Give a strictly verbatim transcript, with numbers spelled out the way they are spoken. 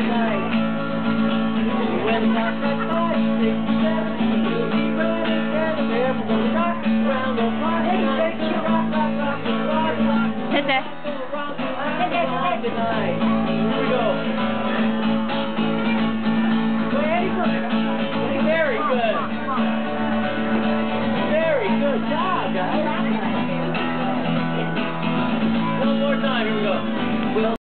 tonight. When I got five, six, seven, we'll be ready together. We're gonna rock around the park tonight. Gonna rock, rock, rock, rock, rock, rock. Hit that. Gonna rock around the park tonight. Here we go.